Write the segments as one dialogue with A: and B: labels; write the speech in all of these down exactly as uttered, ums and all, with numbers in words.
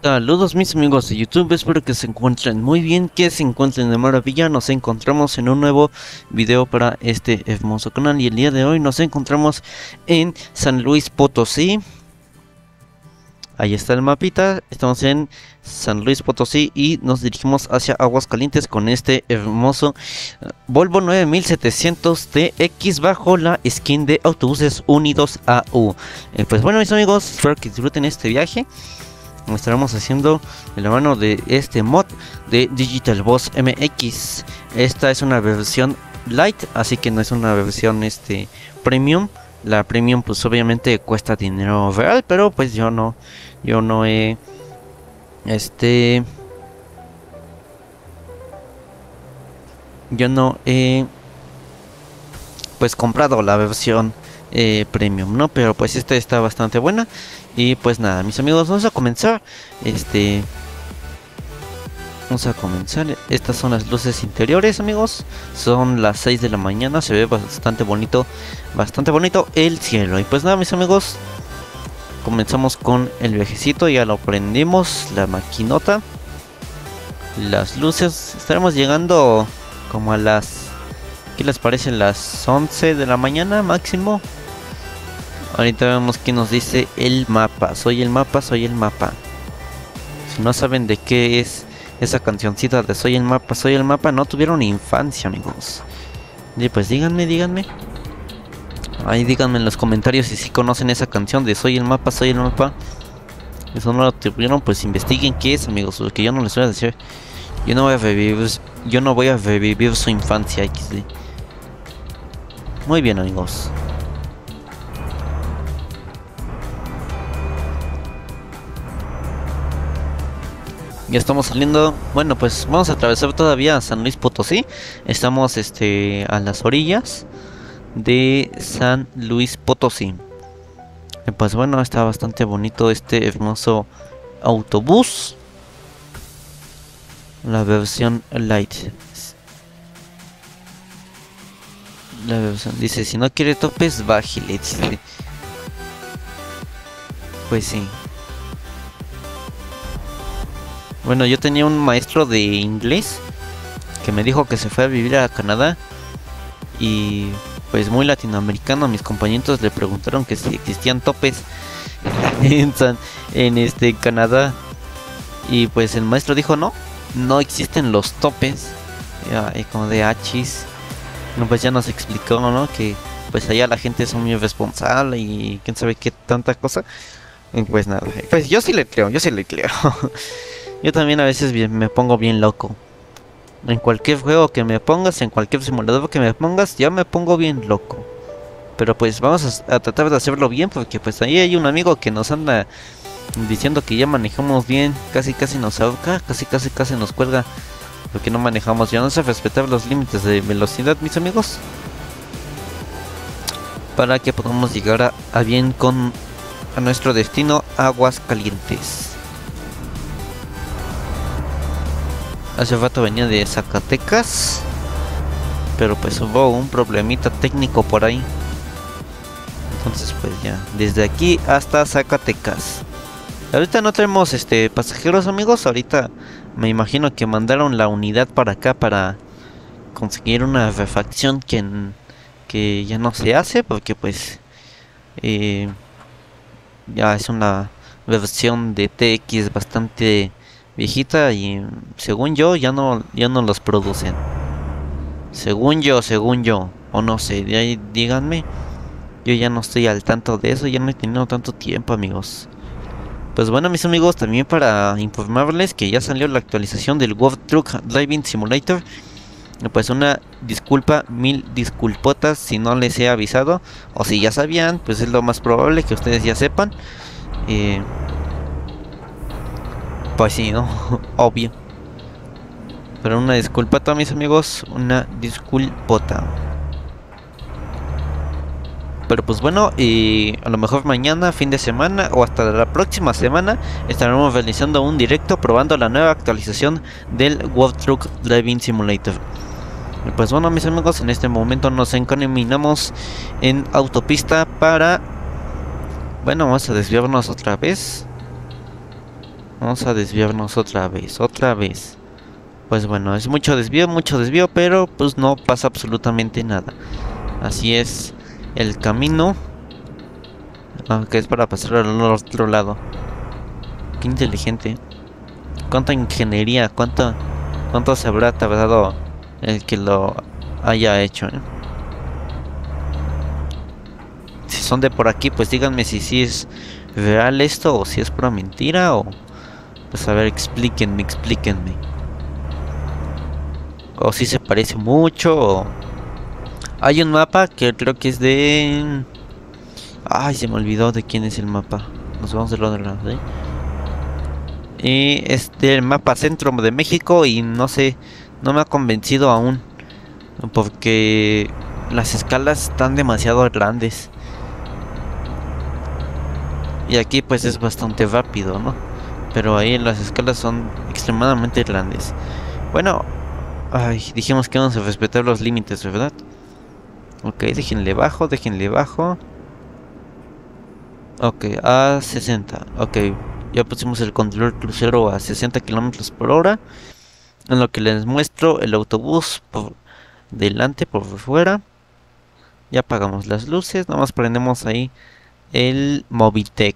A: Saludos mis amigos de YouTube, espero que se encuentren muy bien, que se encuentren de maravilla. Nos encontramos en un nuevo video para este hermoso canal y el día de hoy nos encontramos en San Luis Potosí. Ahí está el mapita, estamos en San Luis Potosí y nos dirigimos hacia Aguascalientes con este hermoso Volvo nueve mil setecientos T X bajo la skin de Autobuses Unidos A U. Eh, pues bueno mis amigos, espero que disfruten este viaje. Lo estaremos haciendo de la mano de este mod de Digital Boss M X. Esta es una versión light, así que no es una versión este premium. La premium pues obviamente cuesta dinero real, pero pues yo no yo no he este yo no he pues comprado la versión eh, premium, ¿no? Pero pues esta está bastante buena. Y pues nada, mis amigos, vamos a comenzar. Este Vamos a comenzar. Estas son las luces interiores, amigos. Son las seis de la mañana. Se ve bastante bonito. Bastante bonito el cielo. Y pues nada, mis amigos, comenzamos con el viajecito. Ya lo prendimos. La maquinota. Las luces. Estaremos llegando como a las... ¿Qué les parece? Las once de la mañana máximo. Ahorita vemos que nos dice el mapa. Soy el mapa, soy el mapa. Si no saben de qué es esa cancioncita de Soy el mapa, soy el mapa, no tuvieron infancia, amigos. Y pues díganme, díganme. Ahí díganme en los comentarios si sí conocen esa canción de Soy el mapa, soy el mapa. Eso no lo tuvieron, pues investiguen qué es, amigos. Porque yo no les voy a decir. Yo no voy a revivir, yo no voy a revivir su infancia, equis de. Muy bien, amigos. Ya estamos saliendo. Bueno, pues vamos a atravesar todavía San Luis Potosí. Estamos este a las orillas de San Luis Potosí. Y pues bueno, está bastante bonito este hermoso autobús. La versión light. La versión dice, si no quiere topes, bájale. Pues sí. Bueno, yo tenía un maestro de inglés que me dijo que se fue a vivir a Canadá. Y pues muy latinoamericano, mis compañeros le preguntaron que si existían topes en, San, en este Canadá. Y pues el maestro dijo no, no existen los topes. Ya, y como de hachis. No, pues ya nos explicó, ¿no? Que pues allá la gente es muy irresponsable y quién sabe qué tanta cosa. Y pues nada, pues yo sí le creo, yo sí le creo. Yo también a veces bien, me pongo bien loco. En cualquier juego que me pongas, en cualquier simulador que me pongas, ya me pongo bien loco. Pero pues vamos a, a tratar de hacerlo bien, porque pues ahí hay un amigo que nos anda diciendo que ya manejamos bien. Casi casi nos ahorca, casi casi casi nos cuelga. Porque no manejamos, ya no sé respetar los límites de velocidad, mis amigos. Para que podamos llegar a, a bien con a nuestro destino, Aguascalientes. Hace rato venía de Zacatecas, pero pues hubo un problemita técnico por ahí. Entonces pues ya, desde aquí hasta Zacatecas. Ahorita no tenemos este pasajeros, amigos. Ahorita me imagino que mandaron la unidad para acá para conseguir una refacción que, que ya no se hace, porque pues eh, ya es una versión de T X bastante viejita y según yo ya no ya no los producen. Según yo, según yo, o no sé, de ahí díganme. Yo ya no estoy al tanto de eso, ya no he tenido tanto tiempo, amigos. Pues bueno, mis amigos, también para informarles que ya salió la actualización del World Truck Driving Simulator. Pues una disculpa, mil disculpotas si no les he avisado, o si ya sabían, pues es lo más probable que ustedes ya sepan. Eh, Pues sí, ¿no? Obvio. Pero una disculpata, mis amigos. Una disculpota. Pero pues bueno, y a lo mejor mañana, fin de semana o hasta la próxima semana estaremos realizando un directo probando la nueva actualización del World Truck Driving Simulator. Y pues bueno, mis amigos, en este momento nos encaminamos en autopista para... Bueno, vamos a desviarnos otra vez. Vamos a desviarnos otra vez, otra vez. Pues bueno, es mucho desvío, mucho desvío, pero pues no pasa absolutamente nada. Así es el camino. Aunque es para pasar al otro lado. Qué inteligente. Cuánta ingeniería, cuánto, cuánto se habrá tardado el que lo haya hecho, ¿eh? Si son de por aquí, pues díganme si sí es real esto o si es pura mentira o... Pues a ver, explíquenme, explíquenme. O si se parece mucho o... Hay un mapa que creo que es de... Ay, se me olvidó de quién es el mapa. Nos vamos del otro lado, ¿eh? Y es del mapa centro de México y no sé, no me ha convencido aún. Porque las escalas están demasiado grandes. Y aquí pues es bastante rápido, ¿no? Pero ahí las escalas son extremadamente grandes. Bueno, ay, dijimos que vamos a respetar los límites, ¿verdad? Ok, déjenle bajo, déjenle bajo. Ok, a sesenta. Ok, ya pusimos el control crucero a sesenta kilómetros por hora. En lo que les muestro el autobús por delante, por fuera. Ya apagamos las luces, nada más prendemos ahí el Mobitech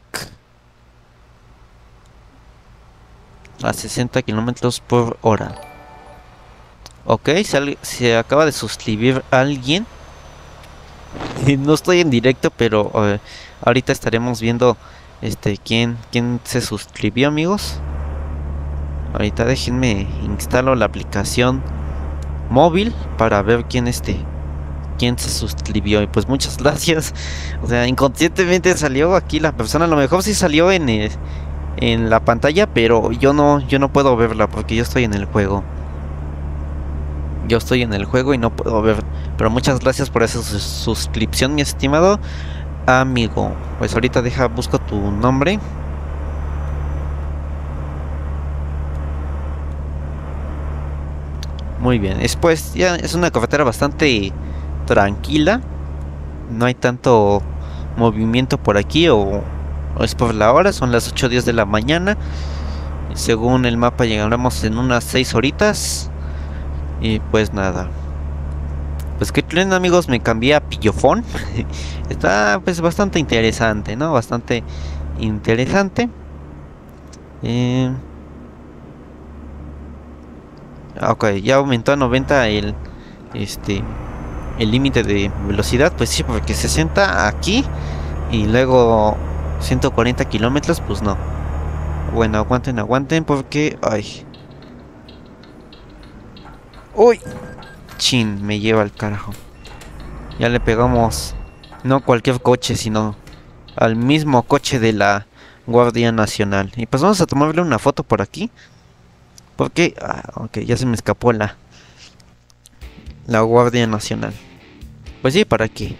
A: a sesenta kilómetros por hora. Ok, se, se acaba de suscribir alguien. No estoy en directo, pero uh, ahorita estaremos viendo este quién, quién se suscribió, amigos. Ahorita déjenme instalo la aplicación móvil para ver quién este quién se suscribió. Y pues muchas gracias. O sea, inconscientemente salió aquí la persona. A lo mejor sí salió en el, en la pantalla, pero yo no yo no puedo verla porque yo estoy en el juego. Yo estoy en el juego y no puedo ver. Pero muchas gracias por esa sus suscripción, mi estimado amigo. Pues ahorita deja, busco tu nombre. Muy bien. Después ya es una carretera bastante tranquila. No hay tanto movimiento por aquí. O, o es por la hora. Son las ocho diez de la mañana. Según el mapa llegaremos en unas seis horitas. Y pues nada. Pues que creen, amigos, me cambié a Pillofón. Está pues bastante interesante, ¿no? Bastante interesante. Eh... Ok, ya aumentó a noventa el este el límite de velocidad. Pues sí, porque sesenta aquí y luego ciento cuarenta kilómetros, pues no. Bueno, aguanten, aguanten porque... Ay. Uy. Chin, me lleva al carajo. Ya le pegamos, no cualquier coche, sino al mismo coche de la Guardia Nacional. Y pues vamos a tomarle una foto por aquí. Porque, ah, ok, ya se me escapó la La Guardia Nacional. Pues sí, para que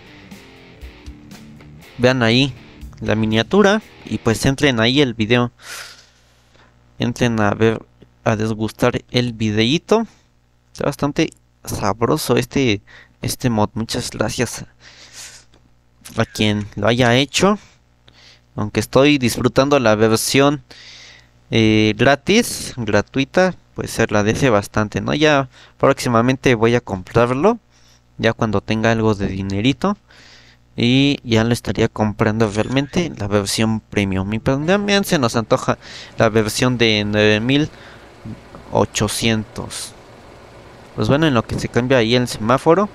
A: vean ahí la miniatura. Y pues entren ahí el video. Entren a ver, a desgustar el videíto. Está bastante sabroso este este mod. Muchas gracias a quien lo haya hecho, aunque estoy disfrutando la versión eh, gratis, gratuita, pues se agradece bastante, ¿no? Ya próximamente voy a comprarlo, ya cuando tenga algo de dinerito, y ya lo estaría comprando realmente la versión premium. Y también se nos antoja la versión de nueve mil ochocientos. Pues bueno, en lo que se cambia ahí el semáforo.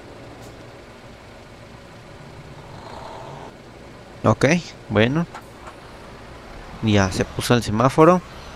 A: Ok, bueno. Ya se puso el semáforo.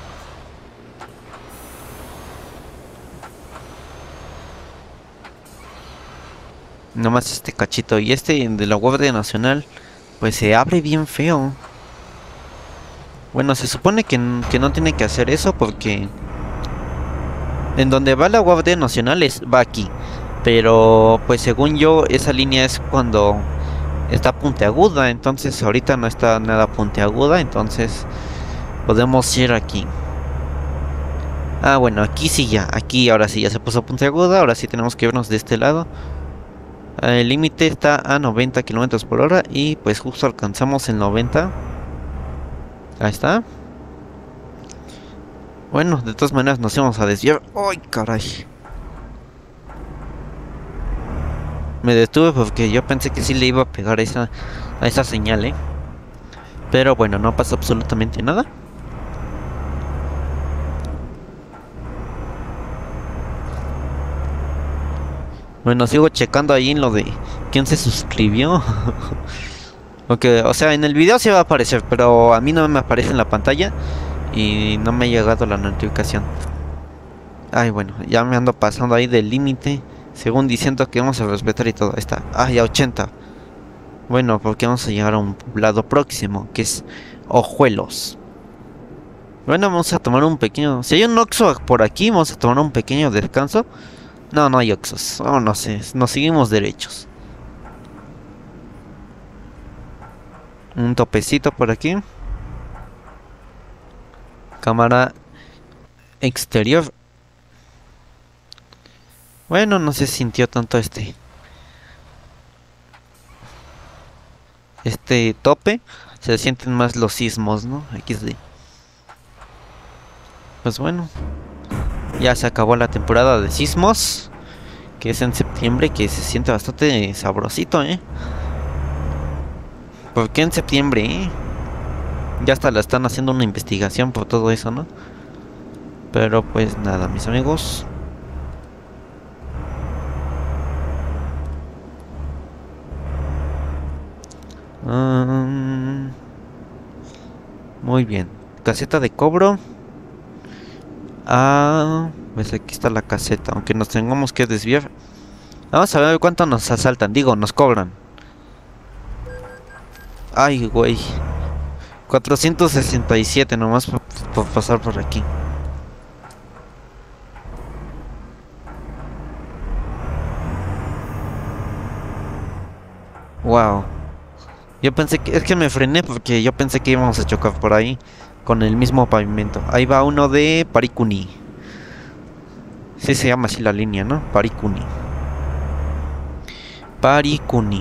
A: Nomás este cachito. Y este de la Guardia Nacional, pues se abre bien feo. Bueno, se supone que, que no tiene que hacer eso porque... En donde va la Guardia Nacional es, va aquí. Pero pues según yo esa línea es cuando está puntiaguda. Entonces ahorita no está nada puntiaguda. Entonces podemos ir aquí. Ah, bueno, aquí sí ya. Aquí ahora sí ya se puso puntiaguda. Ahora sí tenemos que irnos de este lado. El límite está a noventa kilómetros por hora. Y pues justo alcanzamos el noventa. Ahí está. Bueno, de todas maneras nos íbamos a desviar. ¡Ay, caray! Me detuve porque yo pensé que sí le iba a pegar a esa, a esa señal, ¿eh? Pero bueno, no pasa absolutamente nada. Bueno, sigo checando ahí en lo de quién se suscribió. Okay, o sea, en el video sí va a aparecer, pero a mí no me aparece en la pantalla y no me ha llegado la notificación. Ay, bueno, ya me ando pasando ahí del límite, según diciendo que vamos a respetar y todo. Ahí está. Ay, a ochenta. Bueno, porque vamos a llegar a un poblado próximo, que es Ojuelos. Bueno, vamos a tomar un pequeño... Si hay un Oxxo por aquí, vamos a tomar un pequeño descanso. No, no hay Oxxos. Oh, no sé, nos seguimos derechos. Un topecito por aquí. Cámara exterior. Bueno, no se sintió tanto este... Este tope. Se sienten más los sismos, ¿no? equis de. Pues bueno. Ya se acabó la temporada de sismos. Que es en septiembre, que se siente bastante sabrosito, ¿eh? ¿Por qué en septiembre, eh? Ya hasta la están haciendo una investigación por todo eso, ¿no? Pero pues nada, mis amigos. Um, muy bien. Caseta de cobro. Ah, pues aquí está la caseta. Aunque nos tengamos que desviar. Vamos a ver cuánto nos asaltan. Digo, nos cobran. Ay, güey. cuatrocientos sesenta y siete nomás por, por pasar por aquí. Wow. Yo pensé que... Es que me frené porque yo pensé que íbamos a chocar por ahí. Con el mismo pavimento. Ahí va uno de Parikuni. Sí se llama así la línea, ¿no? Parikuni. Parikuni.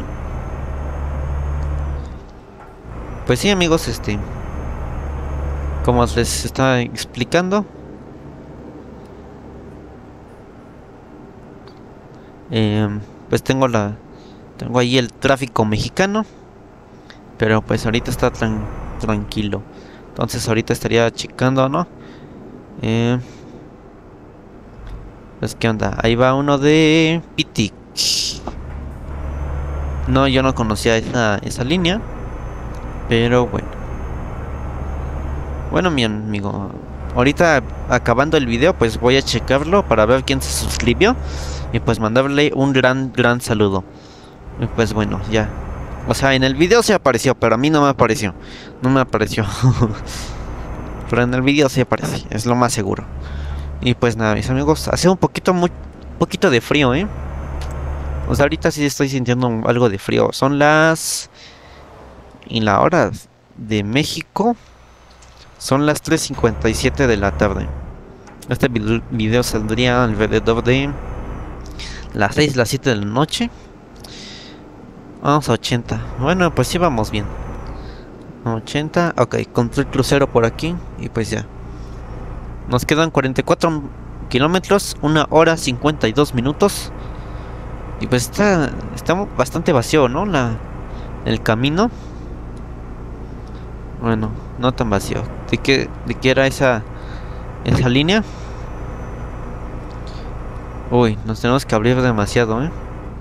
A: Pues sí, amigos, este... Como les estaba explicando... Eh, pues tengo la... Tengo ahí el tráfico mexicano. Pero pues ahorita está tran tranquilo. Entonces ahorita estaría checando, ¿no? Eh, pues qué onda. Ahí va uno de Pitik. No, yo no conocía esa, esa línea. Pero bueno. Bueno, mi amigo. Ahorita acabando el video, pues voy a checarlo para ver quién se suscribió. Y pues mandarle un gran, gran saludo. Y pues bueno, ya. O sea, en el video se apareció, pero a mí no me apareció. No me apareció. Pero en el video sí aparece, es lo más seguro. Y pues nada, mis amigos, hace un poquito, muy poquito de frío, ¿eh? O sea, ahorita sí estoy sintiendo algo de frío. Son las... En la hora de México, son las tres cincuenta y siete de la tarde. Este video saldría alrededor de las seis, las siete de la noche. Vamos a ochenta. Bueno, pues sí vamos bien. ochenta. Ok, control crucero por aquí. Y pues ya. Nos quedan cuarenta y cuatro kilómetros. Una hora cincuenta y dos minutos. Y pues está, está bastante vacío, ¿no? La, el camino. Bueno, no tan vacío. ¿De qué, de qué era esa, esa línea? Uy, nos tenemos que abrir demasiado, ¿eh?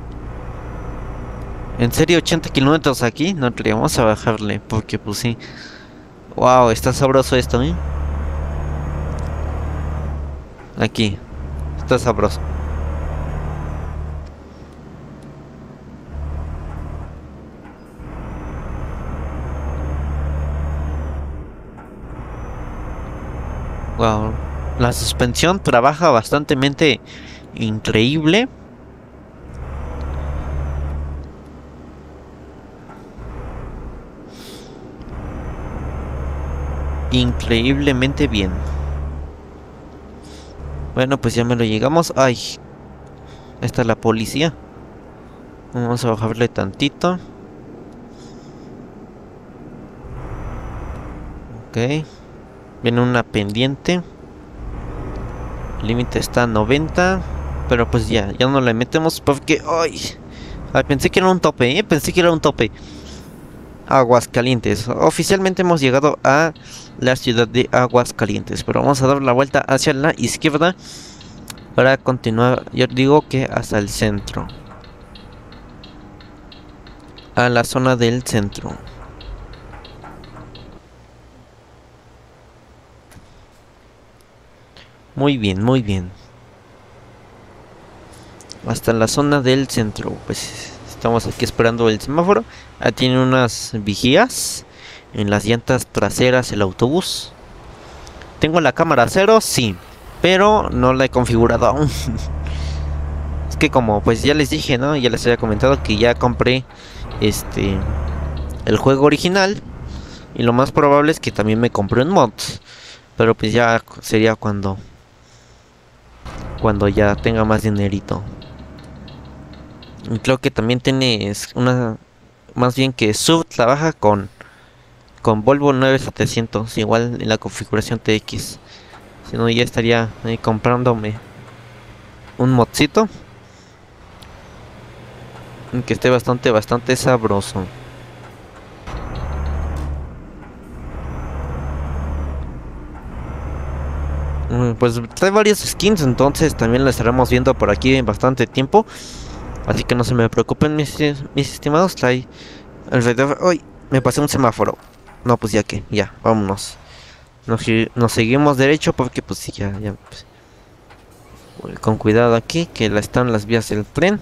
A: En serio, ochenta kilómetros aquí. No, le vamos a bajarle. Porque pues sí. Wow, está sabroso esto, ¿eh? Aquí. Está sabroso. Wow. La suspensión trabaja bastante increíble. Increíblemente bien. Bueno, pues ya me lo llegamos. Ay, esta es la policía. Vamos a bajarle tantito. Ok. Viene una pendiente. El límite está a noventa. Pero pues ya, ya no le metemos porque... ¡Ay! Ay, pensé que era un tope, ¿eh? Pensé que era un tope. Aguascalientes. Oficialmente hemos llegado a la ciudad de Aguascalientes. Pero vamos a dar la vuelta hacia la izquierda para continuar, yo digo que hasta el centro. A la zona del centro. Muy bien, muy bien. Hasta la zona del centro. Pues estamos aquí esperando el semáforo. Ah, tiene unas vigías en las llantas traseras el autobús. ¿Tengo la cámara cero? Sí, pero no la he configurado aún. Es que como pues ya les dije, ¿no? Ya les había comentado que ya compré este el juego original. Y lo más probable es que también me compré un mod. Pero pues ya sería cuando Cuando ya tenga más dinerito. Y creo que también tiene una... Más bien que Sub trabaja con Con Volvo nueve setecientos. Igual en la configuración T X. Si no ya estaría ahí comprándome un modcito que esté bastante, bastante sabroso. Pues trae varios skins, entonces también lo estaremos viendo por aquí en bastante tiempo. Así que no se me preocupen, mis, mis estimados. Trae alrededor... ¡Uy! Me pasé un semáforo. No, pues ya que, ya, vámonos. Nos, nos seguimos derecho porque pues sí, ya, ya. Pues, con cuidado aquí, que la están las vías del tren.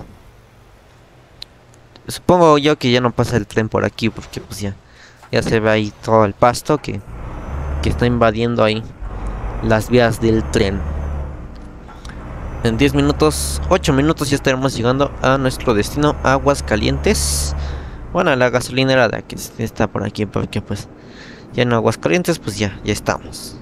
A: Supongo yo que ya no pasa el tren por aquí porque pues ya, ya se ve ahí todo el pasto que, que está invadiendo ahí las vías del tren. En diez minutos, ocho minutos ya estaremos llegando a nuestro destino, Aguascalientes. Bueno, la gasolinera de aquí está por aquí, porque pues ya en Aguascalientes pues ya, ya estamos.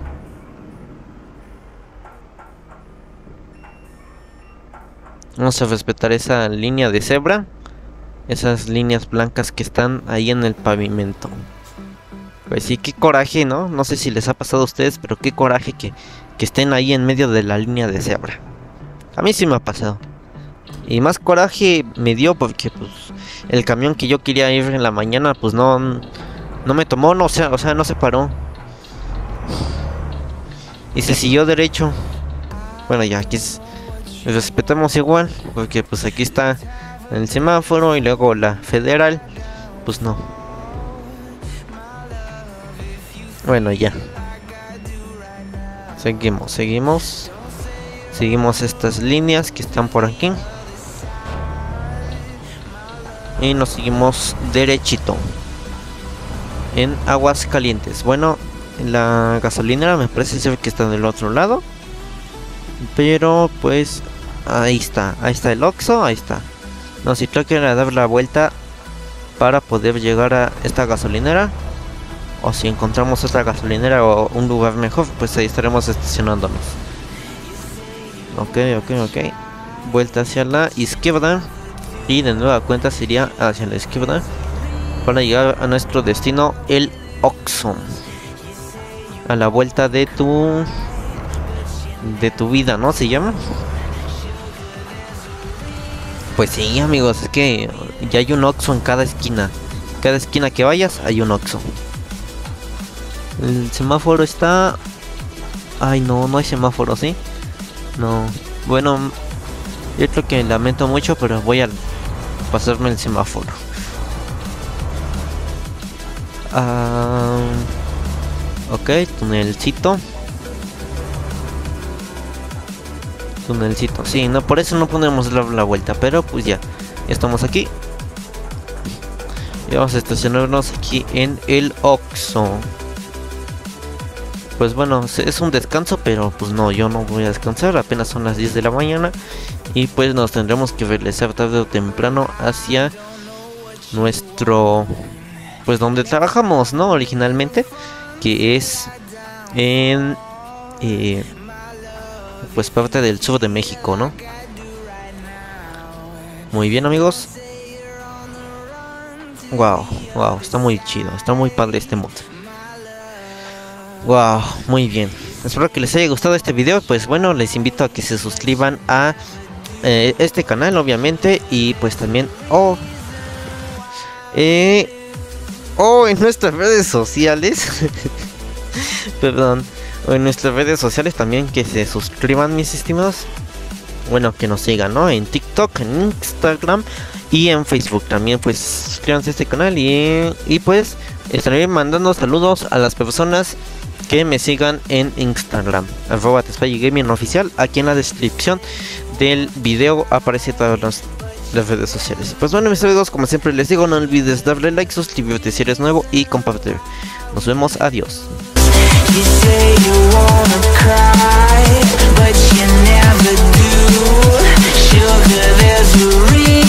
A: Vamos a respetar esa línea de cebra, esas líneas blancas que están ahí en el pavimento. Pues sí, qué coraje, ¿no? No sé si les ha pasado a ustedes, pero qué coraje que, que estén ahí en medio de la línea de cebra. A mí sí me ha pasado. Y más coraje me dio porque pues el camión que yo quería ir en la mañana pues no no me tomó, no, o sea, o sea, no se paró. Y se siguió derecho. Bueno, ya aquí es, respetamos igual porque pues aquí está el semáforo y luego la federal, pues no. Bueno, ya. Seguimos, seguimos. Seguimos estas líneas que están por aquí. Y nos seguimos derechito en Aguascalientes. Bueno, la gasolinera me parece ser que está del otro lado. Pero pues ahí está, ahí está el Oxxo, ahí está. No, si creo que era dar la vuelta para poder llegar a esta gasolinera. O si encontramos otra gasolinera o un lugar mejor, pues ahí estaremos estacionándonos. Ok, ok, ok. Vuelta hacia la izquierda. Y de nueva cuenta sería hacia la izquierda para llegar a nuestro destino, el Oxxo. A la vuelta de tu... De tu vida, ¿no? ¿Se llama? Pues sí, amigos, es que ya hay un Oxxo en cada esquina. Cada esquina que vayas hay un Oxxo. El semáforo está... Ay, no, no hay semáforo, ¿sí? No. Bueno, yo creo que lamento mucho, pero voy a pasarme el semáforo. Ah, ok, tunelcito. Tunelcito, sí, no, por eso no podemos dar la vuelta, pero pues ya, ya estamos aquí. Y vamos a estacionarnos aquí en el Oxxo. Pues bueno, es un descanso, pero pues no, yo no voy a descansar, apenas son las diez de la mañana. Y pues nos tendremos que regresar tarde o temprano hacia nuestro... Pues donde trabajamos, ¿no? Originalmente, que es en... Eh, pues parte del sur de México, ¿no? Muy bien, amigos. Wow, wow, está muy chido, está muy padre este mod. Wow, muy bien. Espero que les haya gustado este video. Pues bueno, les invito a que se suscriban a eh, este canal, obviamente. Y pues también... Oh, eh, oh en nuestras redes sociales. Perdón. O en nuestras redes sociales también que se suscriban, mis estimados. Bueno, que nos sigan, ¿no? En TikTok, en Instagram y en Facebook también. Pues suscríbanse a este canal y, y pues estaré mandando saludos a las personas que me sigan en Instagram, arroba TespyGaming oficial. Aquí en la descripción del video aparece todas las, las redes sociales. Pues bueno, mis amigos, como siempre les digo, no olvides darle like, suscribirte si eres nuevo y compartir. Nos vemos, adiós.
B: You say you wanna cry, but you never do. Sugar, there's a reason.